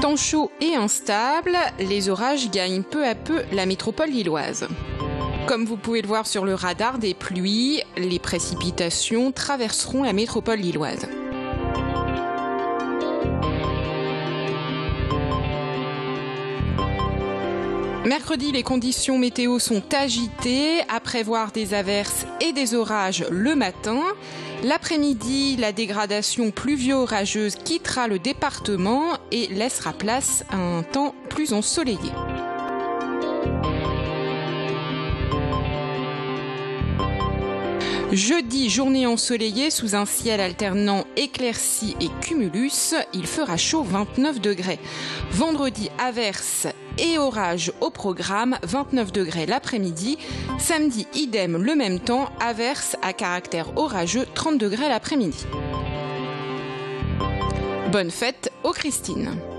Temps chaud et instable, les orages gagnent peu à peu la métropole lilloise. Comme vous pouvez le voir sur le radar des pluies, les précipitations traverseront la métropole lilloise. Mercredi, les conditions météo sont agitées, à prévoir des averses et des orages le matin. L'après-midi, la dégradation pluvio-orageuse quittera le département et laissera place à un temps plus ensoleillé. Jeudi, journée ensoleillée sous un ciel alternant éclairci et cumulus, il fera chaud 29 degrés. Vendredi, averses et orages au programme, 29 degrés l'après-midi. Samedi, idem le même temps, averses à caractère orageux, 30 degrés l'après-midi. Bonne fête aux Christines.